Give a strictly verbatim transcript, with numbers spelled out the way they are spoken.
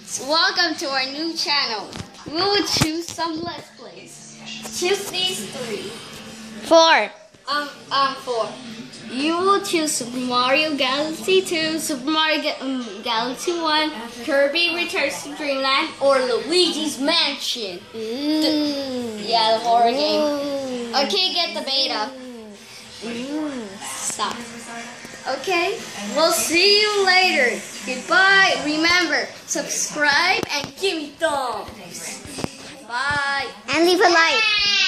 Welcome to our new channel. We will choose some Let's Plays. Choose these three. Four. Um, um, four. You will choose Super Mario Galaxy two, Super Mario Ga um, Galaxy one, Kirby Returns to Dreamland, or Luigi's Mansion. The, yeah, the horror game. Okay, get the beta. Stop. Okay, we'll see you later. Goodbye. Remember, subscribe and give me thumbs. Bye. And leave a like.